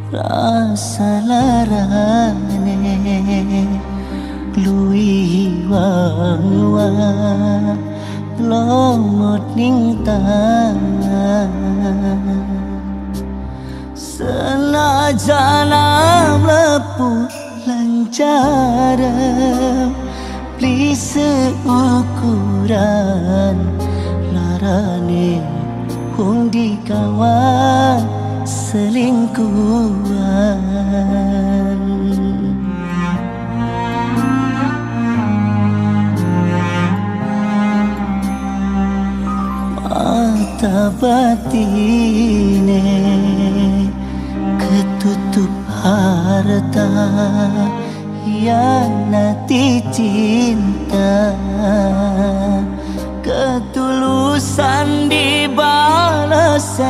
rasa larane lui wawa lomot ning tangan senajan mlebu lancarem beli seukuran larane hong di kawan selingkuhan mata batine ketutup harta hianati cinta ketulusan dibalas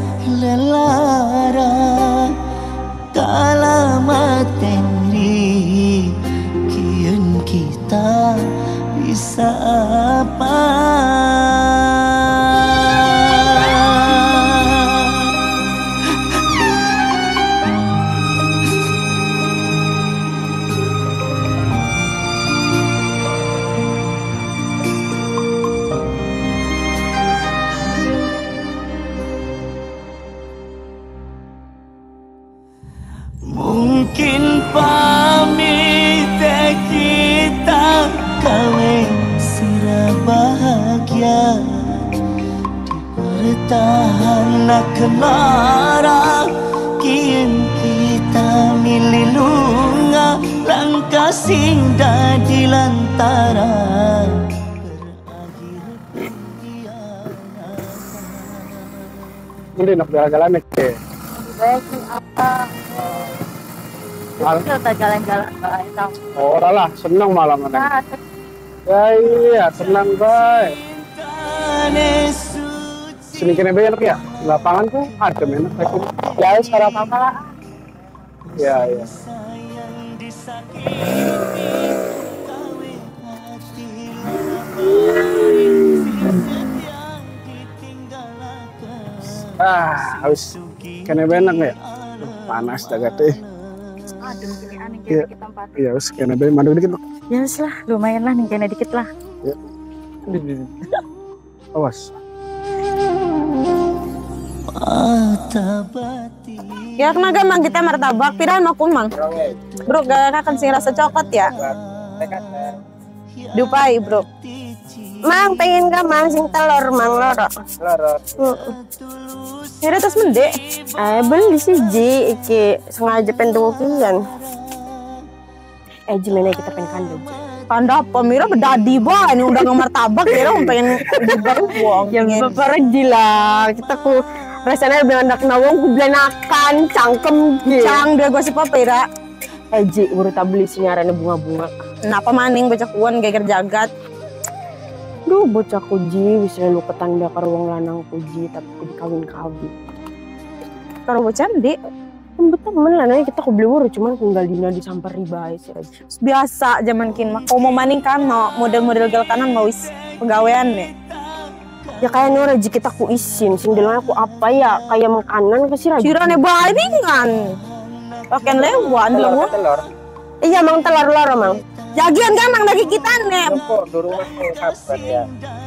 lelara kala materi kian kita bisa apa mungkin pamit kita kawin sira bahagia dipertahan kenara kian kita milih lunga langkah sing dadi lantaran Hindi nak jalan-jalan ke. Kita jalan-jalan enak. Oh, lah, senang malam ini. Ya iya, senang baik. Sini kena bayar ya? Lapangan tuh ada enak lagi. Ya, sekarang apa lah? Ya, ya. Harus kena benak ya? Panas jaga teh. Aduh, gini aneh Iya. kita tempat. Iya, harus kena benak mandu dikit. Ya wis lah, lumayan lah nih kena dikit lah. Ya. Awas. Ya kenaga mang kita martabak, pirahan mau kun mang? Bro, gak akan sing rasa coklat ya? Dupai bro. Mang pengen gak mang sing telur mang loro. Ya terus mendek. Beli sih Ji, iki sengaja pentung kian. Ji mana kita pengen kandung. Kanda apa Mira bedadi bah ini udah ngamar tabak Mira pengen dibaru buang. Ya bapak gila kita ku rasanya lebih anak nawang ku blenakan cangkem cang dia gosip apa Mira. Ji urut beli sinyarannya bunga-bunga. Kenapa maning bocah kuan geger jagat. Duh bocah kuji bisa lu ketanda karo wong lanang kuji tapi ku dikawin-kawin. Karo bocah Dek temen lah nanya kita beli wuru cuman tinggal dina di sampar ribae sih aja. Biasa zaman kin mah mau maning kan no model-model gal kanan mau wis pegawaian nih. Ya kayak nih rezeki kita ku isin sing dalam aku apa ya kayak makanan ke sih sirane bae ningan. Pakai lewan dulu. Telur. Iya mang telur-telur mang. Jagian kan mang daging kita nih. Kok di rumah kapan ya?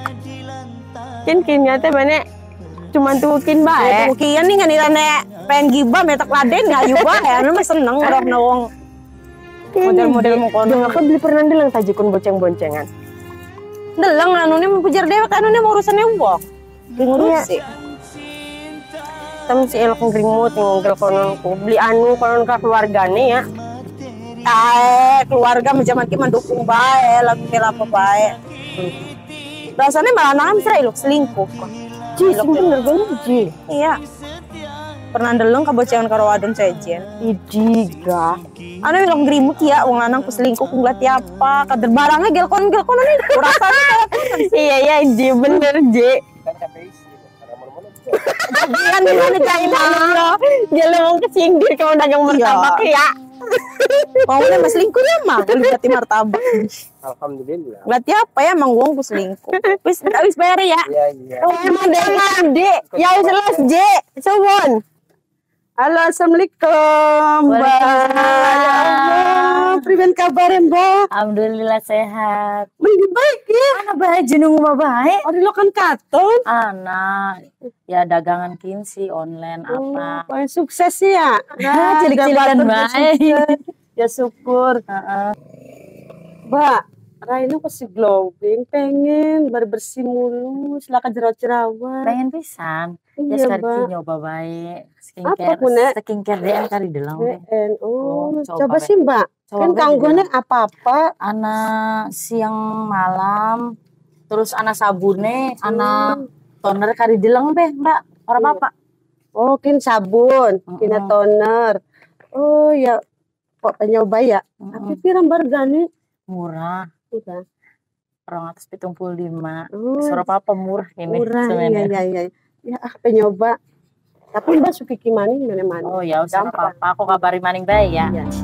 Kin nyata banyak cuman tukin bae. Tukian nih nganirane pengen gibah metak laden ngayu bae. Anu mah seneng roh nawong. Model-model mau kono. Aku beli pernah delang tajikun bonceng-boncengan. Delang anu nih mau pujar dewek anu nih mau urusannya wong. Ngurusi. Tem si elok ngringmut ngongkel kononku. Beli anu konon ka keluargane ya. Keluarga menjaman ki mendukung bae, lagu kira apa bae. Rasanya malah nang sira elok selingkuh kok. Ji, bener banget Ji. Iya. Pernah deleng kabocengan karo wadon sejen. Idi ga. Anu bilang grimut ya, wong lanang ku selingkuh ku ngeliat apa. Kader barangnya gelkon nih. Rasanya iya Ji, bener Ji. Kan capek isi. Jangan gimana cai mah. Gelo wong kesindir kalau dagang martabak ya. Mau udah mas selingkuh ya mah, berarti martabak. Alhamdulillah. Berarti apa ya mang wong ku selingkuh. Wis bayar ya. Iya. Oh emang Dek. Ya jelas J. Sobon. Halo, assalamualaikum, Mbak. Ya Allah, priben kabar Mbak? Alhamdulillah sehat. Mending baik ya. Anak baik jeneng mah baik. Ori lo kan katon. Anak ya dagangan kinsi online apa. Oh, sukses ya. Nah, cilik-cilikan baik. Ya syukur. Mbak, Raina pasti glowing, pengen bersih mulus, laka jerawat-jerawat. Pengen pisan. Ya Iya, sekali Mbak. nyoba baik Apa, skincare. Bune? Skincare DN kali delang deh. Oh, coba coba deh. sih Mbak. Coba Kan deh, kanggone apa-apa. Anak siang malam, terus anak sabune, anak toner kali delang deh, Mbak. Orang apa? Oh, kin sabun, kina toner. Oh ya, kok penyoba ya. Tapi pirang bargane? Murah. Udah. 275. Oh, Suara papa murah ini. murah. sebenarnya. Iya. Ya, penyoba. Tapi Mbak suki maning mana-mana. Oh ya, usah Gampang. apa-apa. Aku kabari maning baik ya. Iya.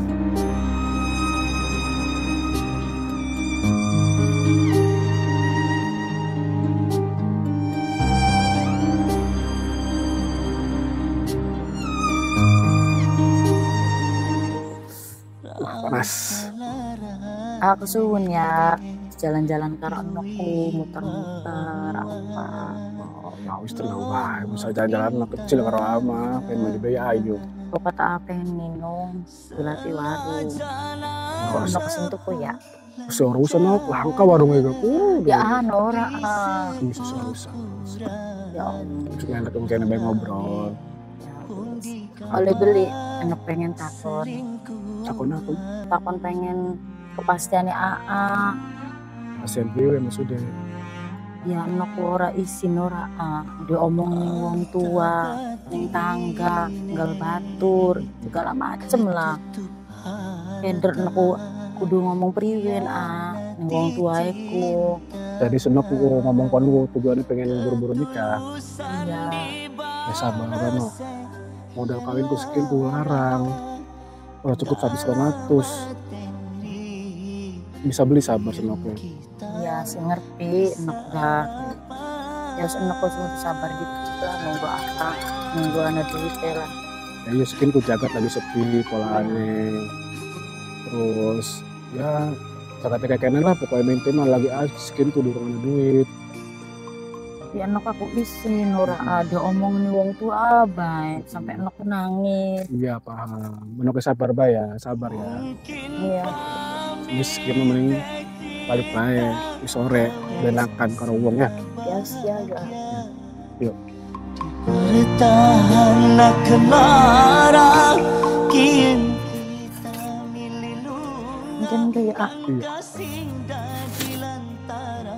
Panas. Aku suwun ya jalan-jalan karo anakku muter-muter apa. Oh, mau tenang bae, bisa jalan-jalan anak kecil karo ama, pengen mandi bayi ayu. Aku kata apa yang minum gulati warung. Kok anak kesentuh kok ya? Urusan apa? Langka warungnya gak Ya ora. Susah. Ya Allah. Cuma enak mungkin bayi ngobrol. Oleh beli anak pengen takon. Takon aku. Takon pengen kepastiannya AA. Kasihan gue maksudnya. Ya anak ora isin ora diomongin wong tua ning tangga nggal batur segala macem lah kender aku kudu ngomong priwen ning wong tuaeku. Jadi senok aku ngomong kon lu tujuannya pengen buru-buru nikah. Iya Ya sabar kan no. Modal kawin ku sekian ku larang. Kalau cukup 100 bisa beli sabar senoknya. ya sih ngerti enak dah ya enak kok sabar gitu lah nunggu apa nunggu anak duit lah. Ya iya sekian ku jagat lagi sepi polaannya. Terus ya jagat kayak kenen lah pokoknya maintain lagi sekian ku durung ada duit. Ya enak aku isin ora ada omong nih wong tua baik sampai enak nangis. Iya paham. Menurut sabar bay ya, sabar ya. Iya. Wis kita mending balik bae di sore benakan karo wong ya. Ya siaga. Yuk. Bertahan nak kelara kian kita mililu Mungkin kayak kasih di lantara.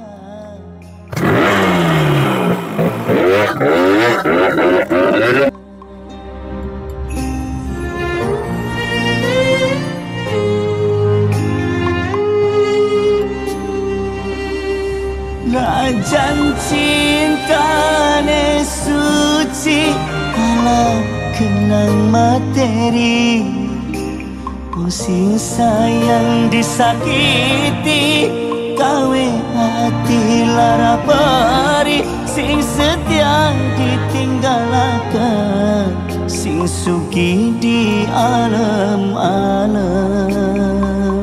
Rajan cinta ne suci ala kenang materi pusing sayang disakiti kawe hati lara pari sing setia ditinggalakan sing suki di alam-alam.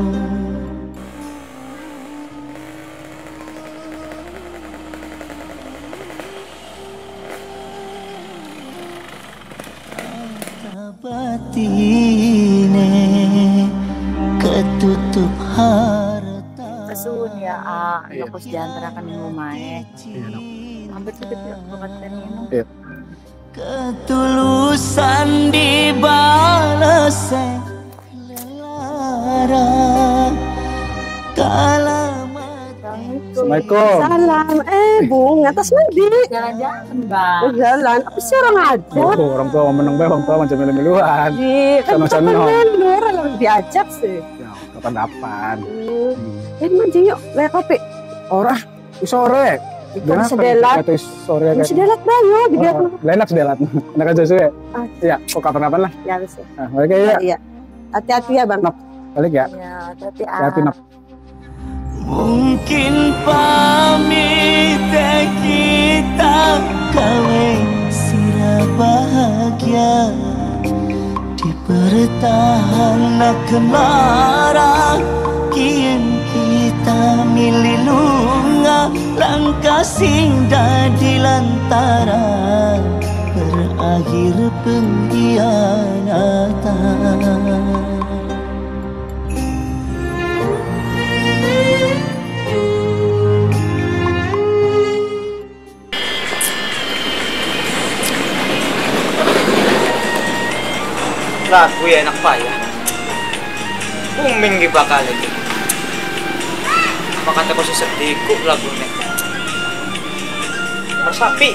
Batine ketutup harta. kesun ya enak harus diantarakan di rumahnya. Iya dok. Hampir sedikit ya obat minum. Iya. Ketulusan dibalas lara Assalamualaikum. Salam. Bung, atas mandi. Jalan-jalan bang. Jalan. Apa sih orang ada? Oh, orang tua meneng bae, orang tua macam milu-miluan. Kan Sono-sono. temen orang yang diajak sih. Ya, kapan-kapan. Mandi yuk, lihat kopi. Ora, sore. Ikan sedelat. Itu sore kan. Masih delat bayo, di biar Lenak sedelat. Enak aja sih. Iya, kok kapan-kapan lah. ya bisa. Nah, balik ya. Iya. Hati-hati ya bang. Balik ya. Ya hati-hati Hati-hati nak. mungkin pamit kita kawe sira bahagia bertahan nak kemarah kian kita milih lunga langkah sing dadi lantaran berakhir pengkhianatan. Lagu ya enak payah. Booming bakal lagi. Maka aku sih sedih kok lagunya. Sapi.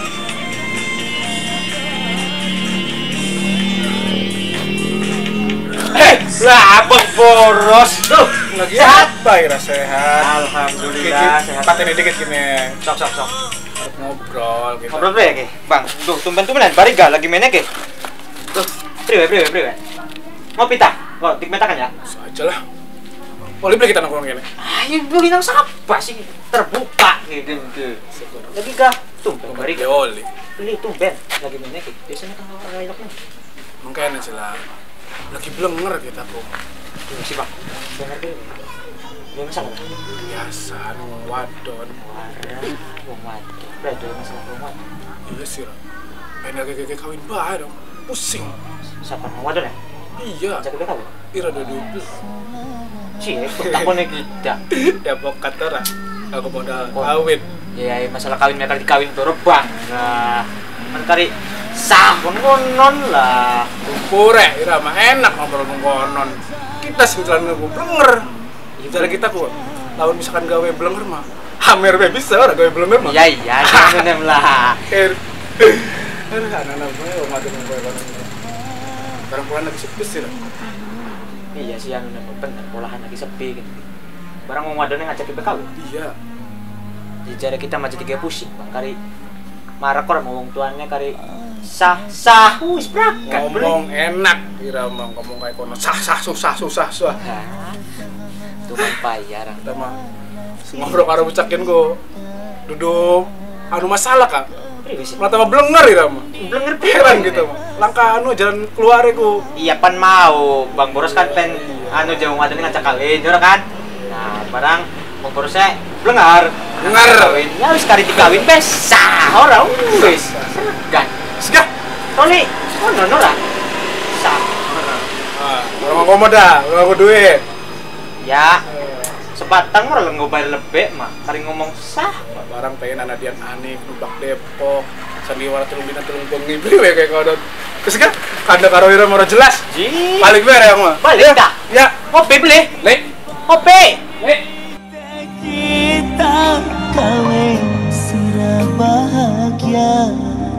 Lah abang boros tuh. Lagi apa ya sehat? Alhamdulillah sehat. Paten dikit gini. Sok. Ngobrol gitu. Ngobrol ya ke? Bang, tuh tumben-tumbenan bari gak lagi mainnya ke? Tuh, priwe. Ngopi tak? Kok dikmetakan ya? Saja lah. Boleh beli kita nongkrong gini. Ayo beli nang siapa sih? Terbuka gitu. Lagi gak? Tumben bari gak? Oli. Beli tumben lagi mainnya ke? Biasanya kan orang eloknya. Mungkin aja lah. Lagi blenger kita kok. Gimana sih bang? Saya ngerti. Gak masalah? Biasa, nong wadon. Wong wadon. Berarti masalah wong wadon. Iya sih, Ra. Pengen kayak kawin bae dong. Pusing. Siapa wong wadon ya? Iya. Ajak kita kawin? Ira udah 12. Cie, takonnya kita. Ya pokat ora. Aku modal kawin. Ya, masalah kawin mereka dikawin tuh rebang. Nah, kan kari sah ngonon lah. Kumpure, Ira mah enak ngobrol ngonon. Kita sebetulnya nunggu blenger. Cara kita kok lawan misalkan gawe blenger mah. Hamer be bisa ora gawe blenger mah. Iya, jangan lah. Anak-anak gue mau ngadu ngomong ekonomi. Barang pulang lagi sepi sih lah. Iya sih, yang bener, polahan lagi sepi gitu. Barang mau ngadone ngajak kita kawin. Iya. Di jari kita masih tiga pusing, bang. Kari marah kor mau wong tuannya kari sah, wis brakat. Ngomong enak, kira mah ngomong kayak kono susah. Tuh kan payah. Kita mah ngobrol karo bucakin go. Duduk anu masalah Kak. Mata mah blenger ira mah. Blenger Heran gitu mah. Langkah anu jalan keluar ku. Iya pan mau, Bang Boros kan pen anu jauh ngadone ngajak kawin, jora kan? Nah, barang Bang Borosnya blenger. Kawin. Ya wis kari dikawin bes. Sah ora wis. Segan. Segah. Toli, ono ora? Sah. Orang ngomong dah, orang aku duit. Ya. Sebatang ora lenggo bayar lebek mah. Kari ngomong sah. Barang pengen anak dia aneh, Lubak Depok, sandiwara telung bengi priwe kayak kodon. Terus kan kanda karo ira ora jelas. Ji. Balik bare yang mah. Balik dah. Ya, Kopi beli. Lek. Kopi. Lek. Kita kawin sira bahagia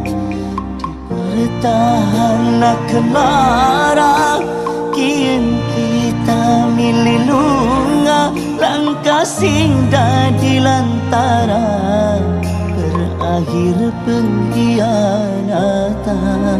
bertahan nak kemarah kian kita milih lunga langkah sing dadi lantaran berakhir pengkhianatan.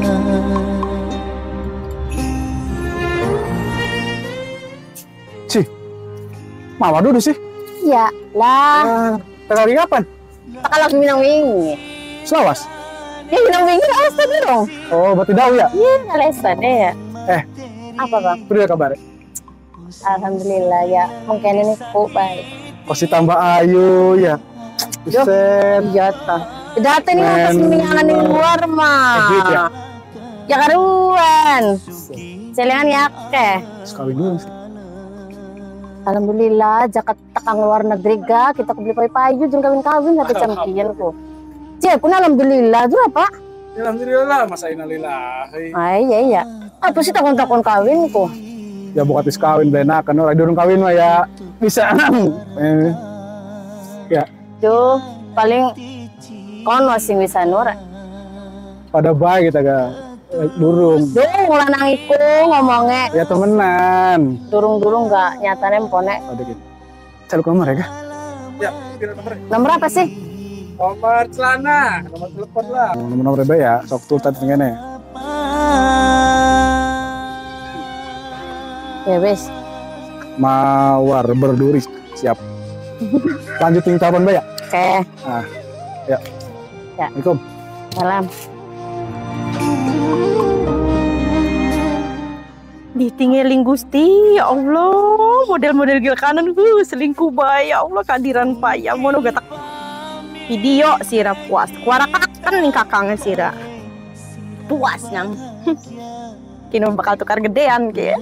Cih. Mama dulu sih. Ya lah. Lagi kapan? Tak lagi minang wingi. Selawas. Ya minang wingi alas tadi dong. Oh, berarti daw ya? Iya, alasan ya. Apa bang? Beri kabar. Alhamdulillah ya. Mungkin ini kok baik. Kok si tambah ayu ya. Buset. Iya toh. Data ini pas minyangan di luar mah. Duit ya? Ya karuan. Celengan ya ke. Sekali dulu. Alhamdulillah, jaket tekang luar negeri ga, kita beli payu jeng kawin-kawin satu champion ko. Cek, pun alhamdulillah, itu apa? Alhamdulillah, masa inalillah. Ay, iya. Apa sih takon-takon kawin ko? Ya bukan tis kawin, benakan orang durung kawin mah ya bisa. Ya. Tuh, paling kono sing bisa nur. Pada baik kita ga durung. Durung lanang iku ngomongnya. Ya temenan. Durung-durung gak nyatane empone. Ada gitu. Cari nomor ya kah? Ya, kira nomor. Nomor apa sih? Nomor celana, nomor telepon lah. Nomor bebek ya, sok tuh tadi ngene. Ya wes. Mawar berduri siap. Lanjut tinggal telepon Mbak ya. Oke. Ah, ya. Ya. Assalamualaikum. Salam. Ditinggalin Gusti, ya Allah, model-model gil kanan selingkuh bae, ya Allah kehadiran payah mono gatak video sira puas. Kuarakakan nih kakangnya sira. Puas nyang. Kini bakal tukar gedean ke.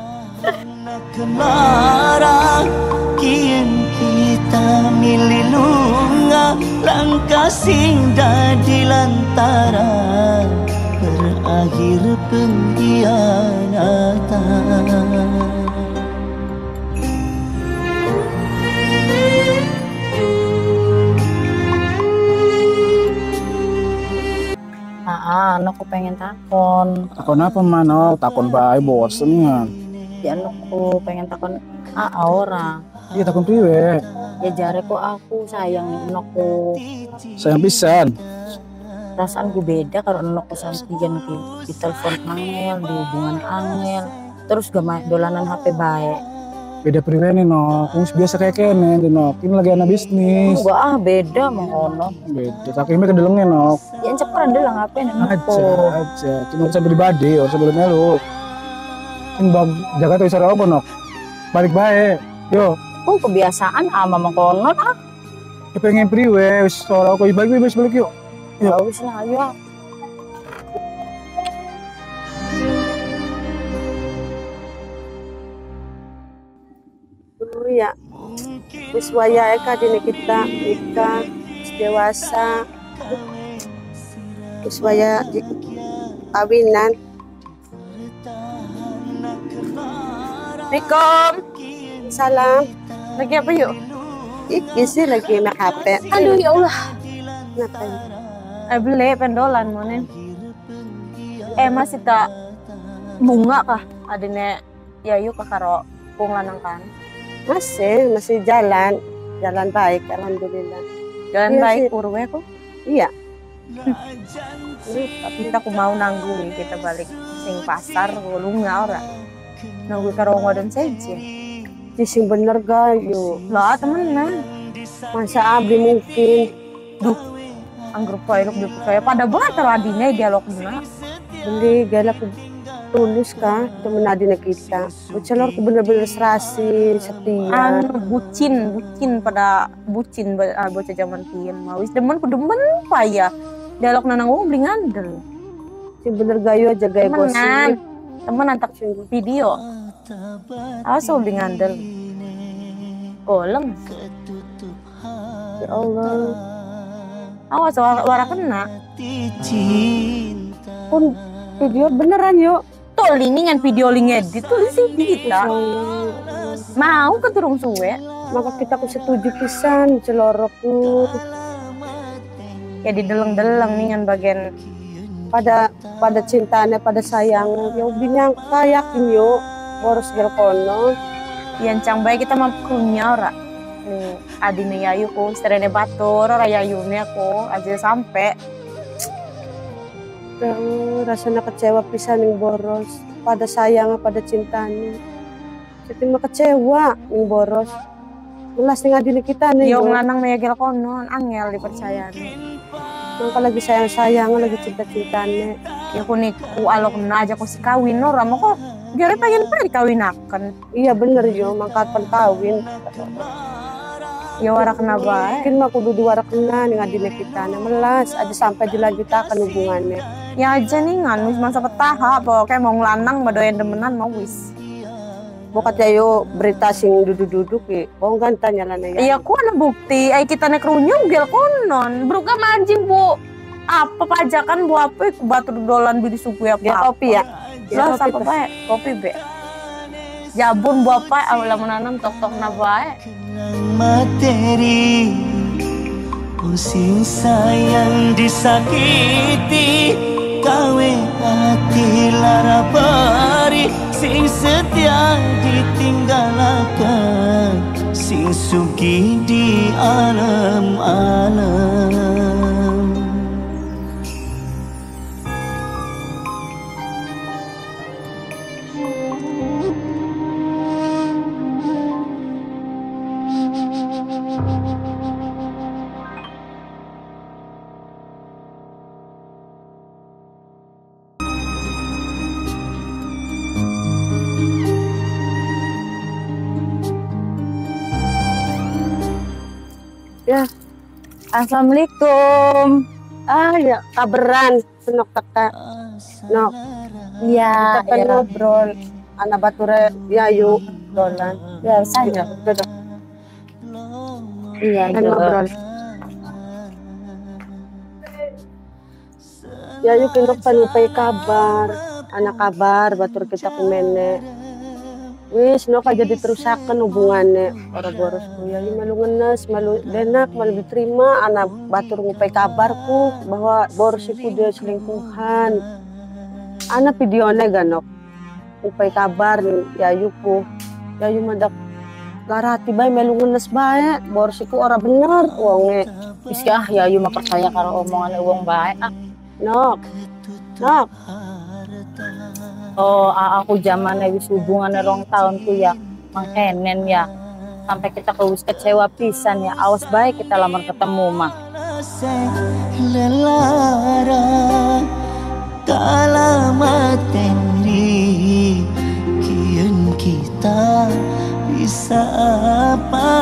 Kemarah kian kita mililunga langkah sing dadi lantaran berakhir pengkhianatan. Aku pengen takon. Takon apa mana? Takon bae bosen ya. Ya aku pengen takon ora. Iya takon priwe. Ya jare kok aku sayang anakku. Sayang pisan. Perasaan gue beda kalau anakku sampeyan di telepon angel, di hubungan angel. Terus gak main dolanan HP baik. Beda priwe nih no. Kamu biasa kayak kene no. Ini lagi anak bisnis. Enggak beda mengkono. Beda. Sakimnya kedelengnya no. Ya cepetan deh lah ngapain anakku. Aja. Cuma urusan pribadi, urusan belum melu. Ini bang jaga tuh isara apa nok? Balik baik. Yo. Oh kebiasaan ama mengkono ah. Ya pengen priwe. Wis soal aku balik yuk. Ya wis lah ayo. Ya, wis wayahe kadine kita nikah dewasa, wis waya kawinan. Assalamualaikum. Salam. Lagi apa yuk? Iki sih lagi main HP. Aduh ya Allah. Ngapain? Beli pendolan monen. Masih tak bunga kah? Adine ya yuk karo pung lanang kan. Masih jalan baik, alhamdulillah. Jalan baik urwe kok? Iya. Tapi aku mau nanggung kita balik sing pasar lunga ora. Nanggung karo ngodon saja. Di sing bener gayo. Lah temenan. Masa abdi mungkin. Duh. Anggur pailok di percaya pada banget karo adine dialogna. Beli galak tulus kah temen adina kita. Ucelor ku bener-bener serasi, setia. Bucin bocah zaman kieu mah. Wis demen payah. Dialog nanang beli ngandel. Si bener gayo aja gaya gosip. Temen antak video. Awas beli ngandel. Golem. Ya Allah. Awas wara kena. Pun video beneran yuk. Tuh lingingan video ling edit tuh sih kita. Mau keturung suwe. Maka kita ku setuju pisan celorokku. Ya dideleng-deleng ningan bagian pada cintanya, pada sayangnya. Ya binyang kayakin yuk. Boros gel kono. Yang cang baik kita mampunya ora. Nih adine yayu ku serene batur ora yayune aku aja sampai. Rasanya kecewa pisan ning boros pada sayang pada cintanya. Jadi mah kecewa ning boros. Melas ning adine kita nih. Yo lanang megel kono angel dipercayane. Mangka lagi sayang-sayang lagi cinta-cintane. Ya ku niku alokna aja ku si kawin ora mah kok jare pengen dikawinaken. Iya bener yo mangka pen kawin. Ya wara kena bae. Mungkin mah kudu diwara kena ning adine kita melas aja sampai dilanjutakan hubungannya. Ya aja nih ngan wis masa petaha pokoknya mau ngelanang madoyan demenan mau wis. Bokat ayo berita sing duduk-duduk ki. Kok kan tanya lana ya. Iya ku ana bukti ai kita nek runyung gel konon. Bruka manjing Bu. Apa pajakan bu apa ku batur dolan beli suku apa? Ya kopi ya. Lah sampe bae kopi be. Jabun bu apa awala menanam tok-tok na bae. Materi sing sayang disakiti kawe hati lara bari sing setia ditinggalakan sing sugi di alam-alam. Ya. Assalamualaikum. Ya kabaran senok kakak. Nok. Iya, Kita pengen ngobrol. Anak bature Yayu dolan. ya saja. Betul. Iya, Pengen ngobrol. Yayu kinok panupay kabar. Anak kabar batur kita kumene. Wis no aja diterusakan hubungannya orang boros kuya malu ngenes malu denak malu diterima anak batur ngupai kabarku bahwa borosiku dia selingkuhan anak videonya ganok ngupai kabar Yayuku Yayu madak garati bae malu ngenes bae borosiku orang bener wonge Iski Yayu mah percaya karo omongan wong bae nok Oh, aku zamannya wis hubungannya 2 tahun tuh ya, mangkenen ya. Sampai kita wis kecewa pisan ya. Awas baik kita lamar ketemu mah. Lelara kala materi kian kita bisa apa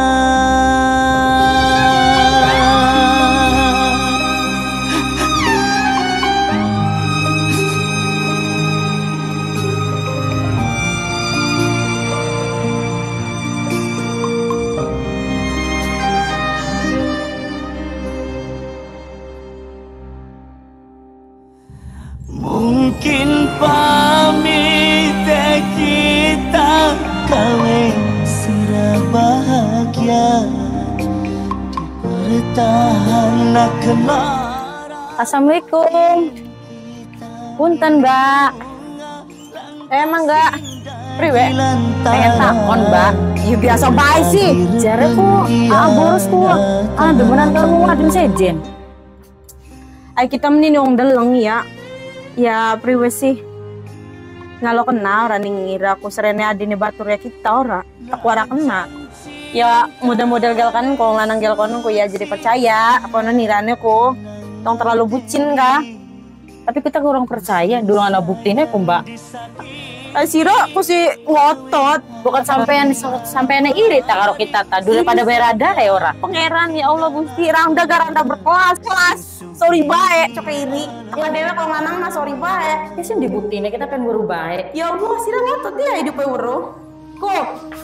mungkin pamit kita kawe sira bahagia dipertahan kelara. Assalamualaikum. Punten, Mbak. emang enggak priwe Pengen takon, Mbak. ya biasa baik sih Jareku, borosku. Demenan kamu ngadem sejen. ay kita meninong deleng ya ya priwe sih ngalo kenal running ngira aku serene adine batur ya kita ora aku ora kena ya model-model gal kan kalau lanang gal kono ku ya jadi percaya kono nirane ku tong terlalu bucin kah Tapi kita kurang percaya, dulu ada buktinya ku Mbak. Siro aku sih ngotot Bukan sampean iri tak karo kita ta dulu pada berada ya ora. pangeran ya Allah Gusti randa garanda berkelas sorry bae cok iri aku dewe kalau lanang mah sorry bae Ya sih dibuktinya kita pengen berubah baik. ya Allah sih ngotot dia hidupnya wuro kok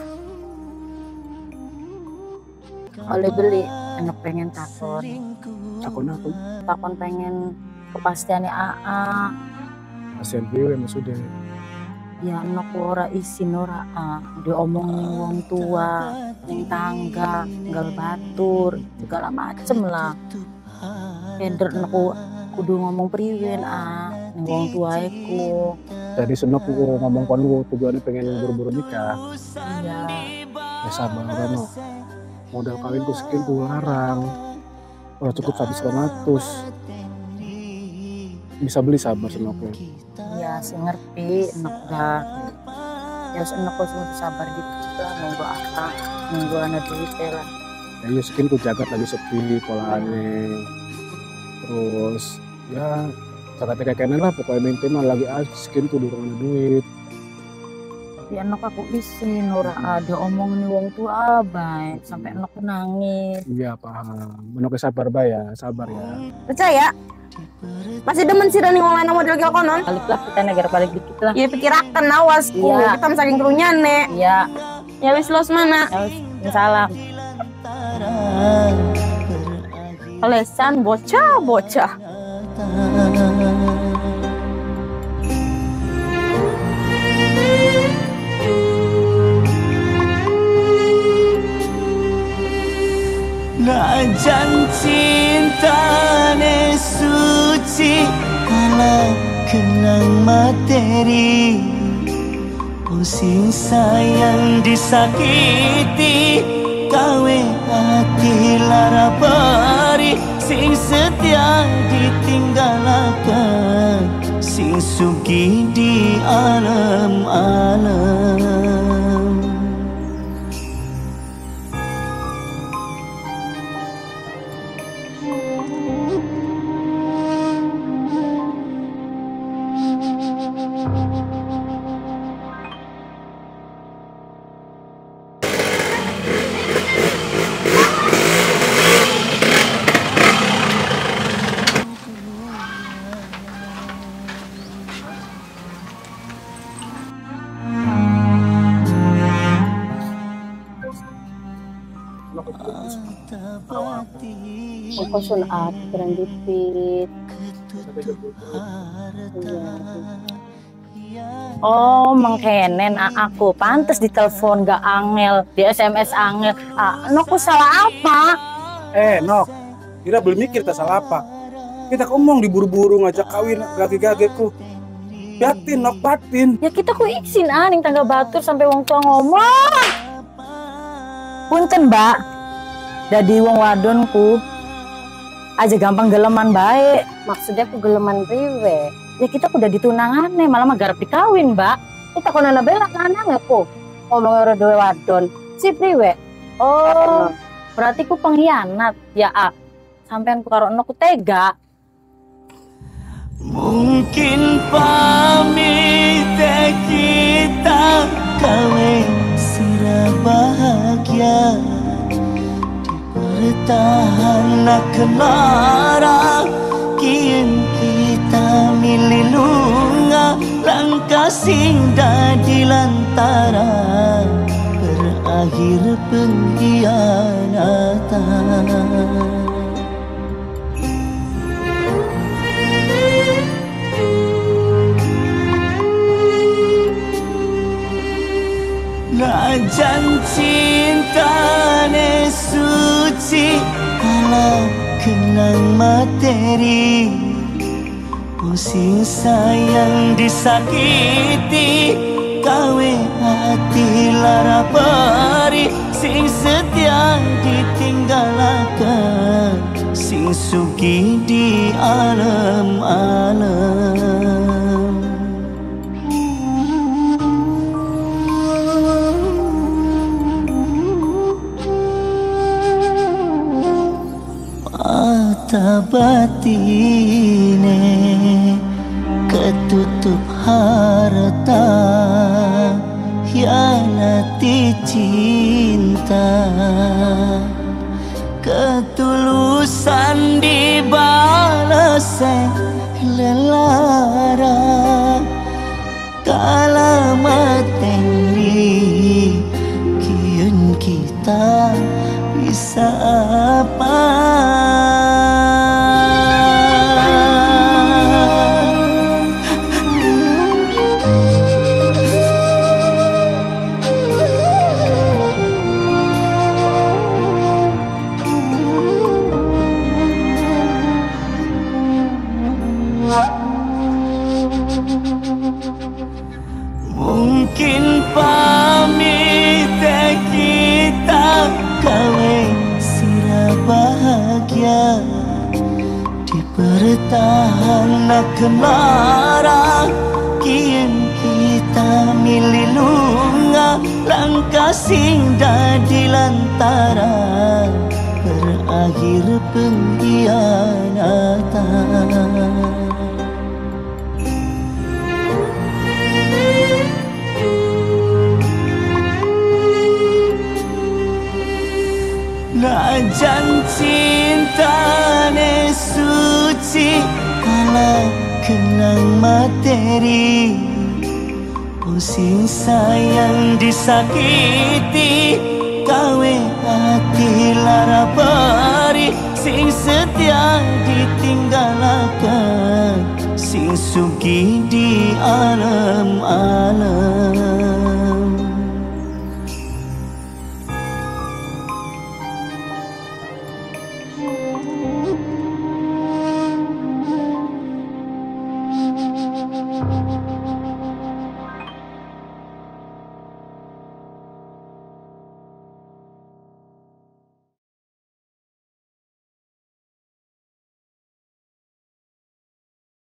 Oleh beli anak pengen takon Takon pengen kepastiannya AA. kasihan gue maksudnya. Ya anak ora isin ora diomongin wong tua, yang tangga, gal batur, segala macem lah. Kender aku kudu ngomong priwen ning wong tuaeku. Tadi senok aku ngomong kon lu tujuannya pengen buru-buru nikah. Iya. Ya sabar kan no. Modal kawin ku sekian ku larang. Ora cukup 100. Bisa beli sabar senoknya. Iya, sih ngerti enak dah. Ya enak kok sabar gitu lah nunggu apa, nunggu anak duit lah. Ya sekian ku jagat lagi sepi polanya. Terus ya jaga kekenen lah pokoknya maintain lagi sekian ku durung ada duit. Ya anak aku isin ora ada omong nih wong tua baik sampai anak nangis. Iya paham. Menoknya sabar ya, sabar ya. percaya masih demen sih running online model gel konon Balik lah kita negara balik dikit lah. ya pikirakan awasku Iya. kita saking kerunyane nek Iya, ya wis los mana ya salam. lesan bocah Najan cinta ne suci kala kenang materi Pusing sayang disakiti kawe hati lara pari Sing setia ditinggalakan Sing sugi di alam-alam Aku sunat kurang dipit. Oh, mengkenen aku pantes ditelepon gak angel, di SMS angel. Aku salah apa? Nok, kira belum mikir tak salah apa. Kita ngomong diburu-buru ngajak kawin gage-gageku. Batin, Nok, batin. Ya kita ku izin ning tangga batur sampai wong tua ngomong. Punten, Mbak. Dadi wong wadonku aja gampang geleman baik. Maksudnya aku geleman priwe. Ya kita udah ditunangannya, malah mah garap dikawin, Mbak. Kita kono bela lanang aku. Ngomong ora duwe wadon. Si priwe. Oh, berarti ku pengkhianat. Ya, sampean ku karo ku tega. Mungkin pamit kita kawin sira bahagia dipertahan kenara kian kita milih lunga langkah sing dadi lantaran berakhir pengkhianatan. Najan cinta ne suci ala kenang materi pusing sayang disakiti kawe hati lara peri sing setia ditinggalakan sing suki di alam-alam. Mata batine ketutup harta hianati cinta ketulusan dibalas lelara kala materi kian kita bisa apa. Mungkin pamit kita kawin sira bahagia dipertahan kenara kian kita milih lunga langkah sing dadi lantaran berakhir pengkhianatan. Najan cinta ne suci ala kenang materi pusing sayang disakiti kawe hati lara peri sing setia ditinggalakan sing suki di alam-alam.